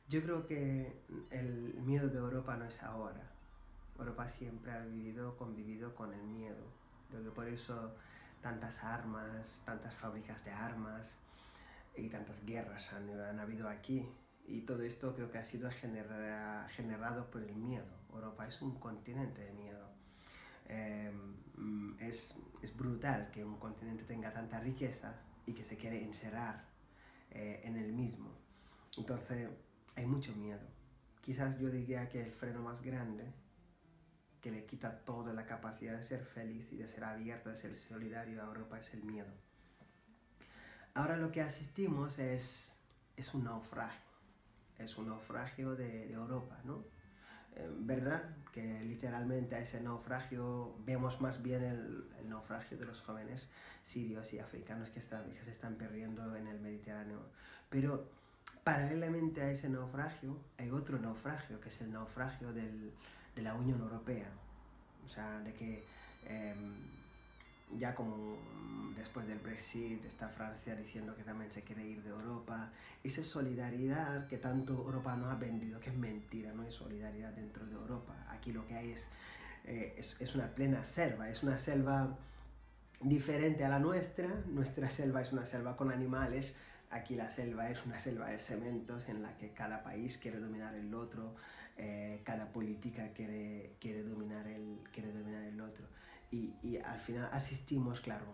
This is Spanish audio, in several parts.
Yo creo que el miedo de Europa no es ahora. Europa siempre ha convivido con el miedo. Creo que por eso tantas armas, tantas fábricas de armas y tantas guerras han habido aquí. Y todo esto creo que ha sido generado por el miedo. Europa es un continente de miedo. Eh, es brutal que un continente tenga tanta riqueza y que se quiere encerrar en el mismo. Entonces hay mucho miedo. Quizás yo diría que el freno más grande que le quita toda la capacidad de ser feliz y de ser abierto, de ser solidario a Europa es el miedo. Ahora lo que asistimos es un naufragio de Europa, ¿no? ¿Verdad? Que literalmente a ese naufragio vemos más bien el naufragio de los jóvenes sirios y africanos que se están perdiendo en el Mediterráneo. Pero paralelamente a ese naufragio hay otro naufragio, que es el naufragio de la Unión Europea. O sea, de que eh, ya como después del Brexit está Francia diciendo que también se quiere ir de Europa, esa solidaridad que tanto Europa nos ha vendido, que es mentira, no hay solidaridad dentro de Europa. Aquí lo que hay es una plena selva, es una selva diferente a la nuestra selva es una selva con animales, aquí la selva es una selva de cementos en la que cada país quiere dominar el otro, cada política quiere dominar el otro. Y al final asistimos, claro,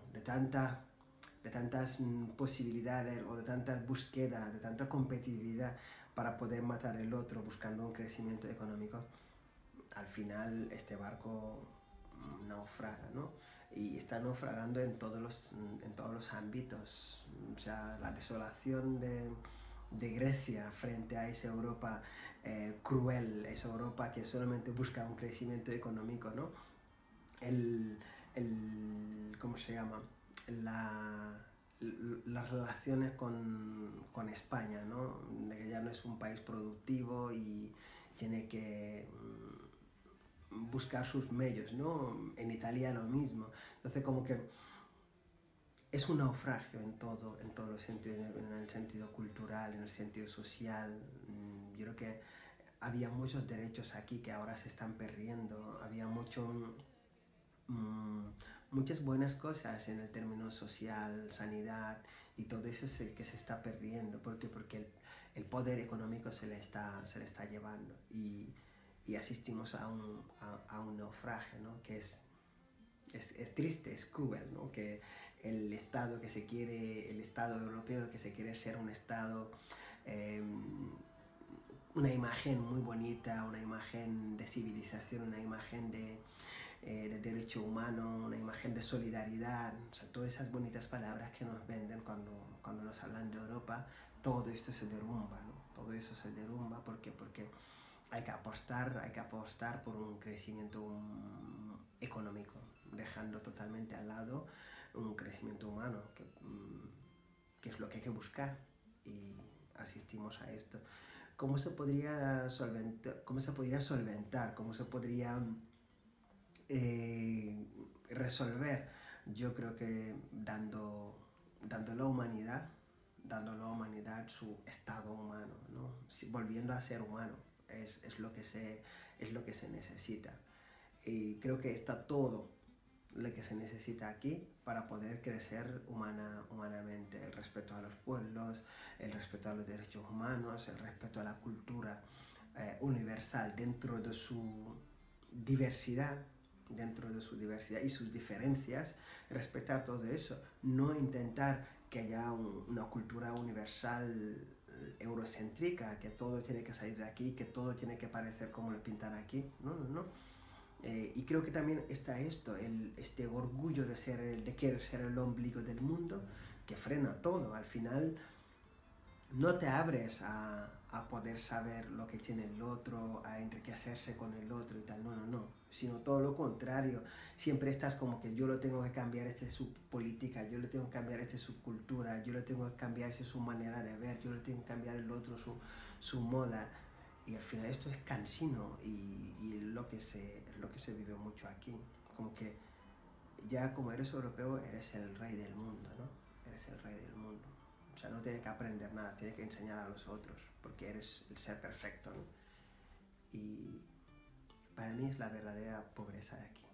de tantas posibilidades o de tantas búsquedas, de tanta competitividad para poder matar el otro buscando un crecimiento económico. Al final este barco naufraga, ¿no? Y está naufragando en todos los ámbitos. O sea, la desolación de Grecia frente a esa Europa cruel, esa Europa que solamente busca un crecimiento económico, ¿no? El, ¿Cómo se llama? La, las relaciones con España, ¿no? De que ya no es un país productivo y tiene que buscar sus medios, ¿no? En Italia lo mismo. Entonces como que es un naufragio en todos los sentidos, en el sentido cultural, en el sentido social. Yo creo que había muchos derechos aquí que ahora se están perdiendo, había mmm, muchas buenas cosas en el término social, sanidad y todo eso que se está perdiendo. ¿Por qué? Porque el poder económico se le está llevando y asistimos a un naufragio, ¿no? Que es triste, es cruel, ¿no? Que el Estado que se quiere, el Estado europeo que se quiere ser un Estado, eh, una imagen muy bonita, una imagen de civilización, una imagen de derecho humano, una imagen de solidaridad, o sea, todas esas bonitas palabras que nos venden cuando nos hablan de Europa, todo esto se derrumba, ¿no? Todo eso se derrumba, ¿por qué? Porque hay que apostar por un crecimiento económico, dejando totalmente al lado un crecimiento humano, que es lo que hay que buscar, y asistimos a esto. ¿Cómo se podría solventar? ¿Cómo se podría solventar? ¿Cómo se podría eh, resolver? Yo creo que dando a la humanidad, dando a la humanidad su estado humano, ¿no? Volviendo a ser humano, es lo que se necesita. Y creo que está todo lo que se necesita aquí para poder crecer humanamente. El respeto a los pueblos, el respeto a los derechos humanos, el respeto a la cultura universal dentro de su diversidad, y sus diferencias, respetar todo eso, no intentar que haya una cultura universal eurocéntrica, que todo tiene que salir de aquí, que todo tiene que parecer como lo pintan aquí, no, no, no. Y creo que también está esto, este orgullo de querer ser el ombligo del mundo, que frena todo. Al final no te abres a poder saber lo que tiene el otro, a enriquecerse con el otro y tal, no, no, no, sino todo lo contrario. Siempre estás como que yo lo tengo que cambiar, esta es su política, yo le tengo que cambiar, esta es su cultura, yo le tengo que cambiar, esta es su manera de ver, yo le tengo que cambiar el otro, su moda. Y al final esto es cansino y lo que se vive mucho aquí. Como que ya como eres europeo eres el rey del mundo, ¿no? Eres el rey del mundo. O sea, no tiene que aprender nada, tiene que enseñar a los otros, porque eres el ser perfecto, ¿no? Y para mí es la verdadera pobreza de aquí.